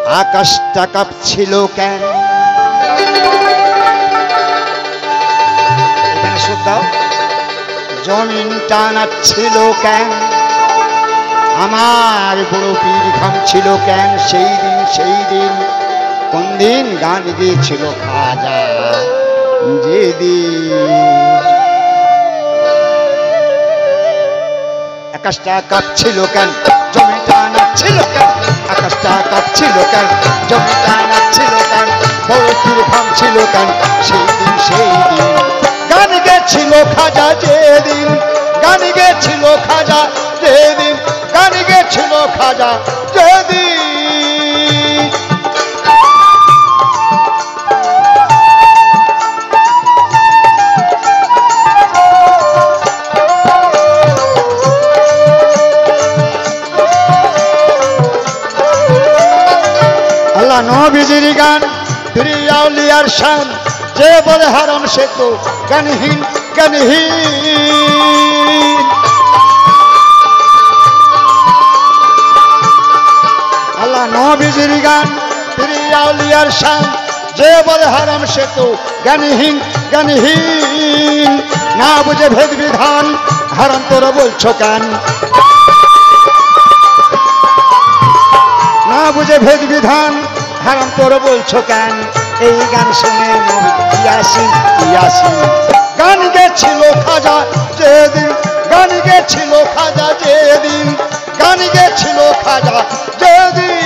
আকাশটা কাঁপছিল কেন? এখানে শুদ্ধ জমিনটা নাচছিল কেন? আমার বড় পীর ঘামছিল কেন? সেই দিন কোন দিন গান গিয়েছিল খাজা যেদিন আকাশটা কাঁপছিল কেন? জমিটা নাচছিল কেন? আকাশটা কাঁপছিল কেন? জমিটা নাচছিল কেন? বড় পীর ঘামছিল কেন? সেই দিন গান গেছিল খাজা যেদিন, গান গেছিল খাজা যেদিন, গান গেছিল খাজা যেদিন। আল্লাহ নবীজির গান প্রিয় আউলিয়ার শান, যে বলে হারাম সে তো জ্ঞানহীন জ্ঞানহীন। আল্লাহ নবীজির গান প্রিয় আউলিয়ার শান, যে বলে হারাম সে তো জ্ঞানহীন জ্ঞানহীন। না বুঝে ভেদ বিধান হারাম তোরা বলছো কেন? না বুঝে ভেদ বিধান হারাম তোরা বলছো কেন? এই গান শুনে ইয়াসিন ইয়াসিন গান গেছিল খাজা যেদিন, গান গেছিল খাজা যেদিন, গান গেছিল খাজা যেদিন।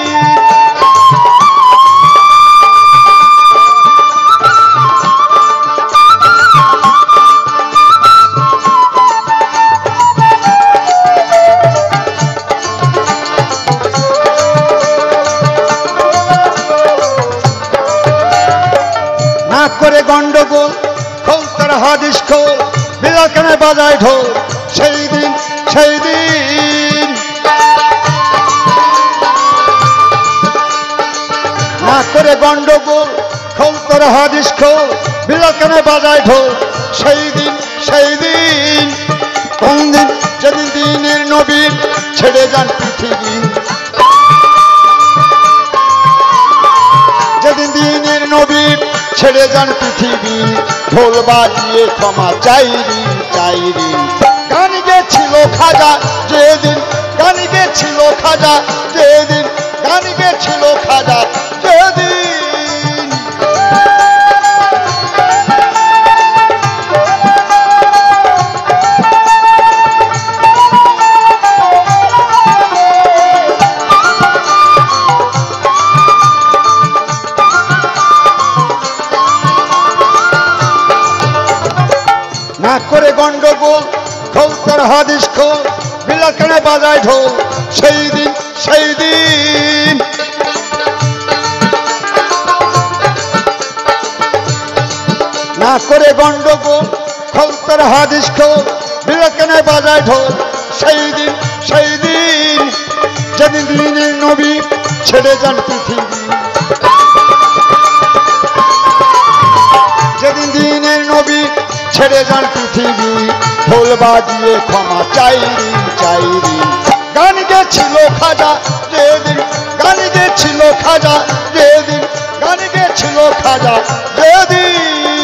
করে গন্ডগোল খোল তার হাদিস খোল, বিলাকানে বাজায় ঢোল সেই দিন না করে গন্ডগোল খোল তার হাদিস খোল, বিলাকানে বাজায় ঢোল সেই দিন কোন দিন? যেদিন দিনের নবীর ছেড়ে যান পৃথিবী, যেদিন দিনের নবীর ছেড়ে যান পৃথিবী, ঢোল বাজিয়ে ক্ষমা চাইরিন চাইরিন। গান গেছিল খাজা যেদিন, গান গেছিল খাজা যেদিন, গান গেছিল খাজা যেদিন। না করে গন্ডগোল খোল তার হাদিস খোল, বিলাকানে বাজায় ঢোল সেই দিন না করে গন্ডগোল খোল তার হাদিস খোল, বিলাকানে বাজায় ঢোল সেই দিন যেদিন দিনের নবী ছেড়ে যান পৃথিবী, যেদিন দিনের নবী ছেড়ে যান পৃথিবী, ঢোল বাজিয়ে ক্ষমা চাইরিন চাইরিন। গান গেছিল খাজা যেদিন, গান গেছিল খাজা যেদিন, গান গেছিল খাজা যেদিন।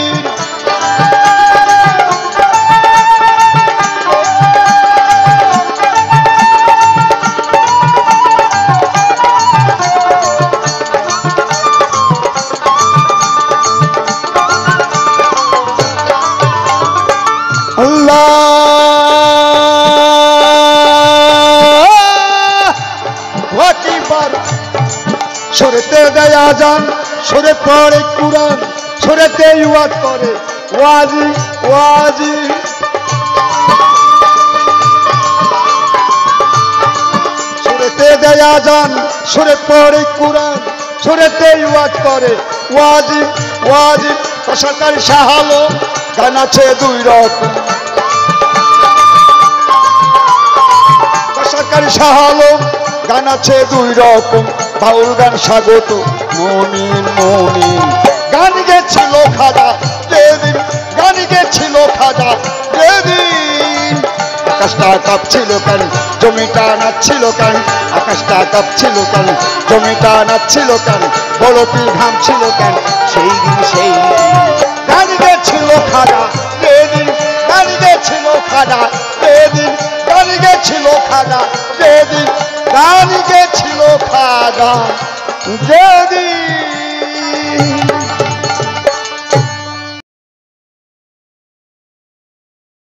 সুরেতে দেয় আজান, সুরে পড়ে কুরআন, সুরেতে ওয়াজ করে ওয়াজি ওয়াজি। সুরেতে দেয় আজান, সুরে পড়ে কুরআন, সুরেতে ওয়াজ করে ওয়াজি ওয়াজি। সরকার শাহ আলম গান আছে দুই রকম, সরকার শাহ আলম গান আছে দুই রকম। বাউল গান স্বাগত মমিন মমিন। গান গেছিল খাজা যেদিন, গান গেছিল খাজা যেদিন। আকাশটা কাঁপছিল কেন জমিটা নাচছিল কেন আকাশটা কাঁপছিল কেন জমিটা নাচছিল কেন বড় পীর ঘামছিল কেন সেই দিন গান গেছিল খাজা যেদিন গান গেছিল খাজা যেদিন গান গেছিল খাজা যেদিন গান গেছিল খাজা যেদিন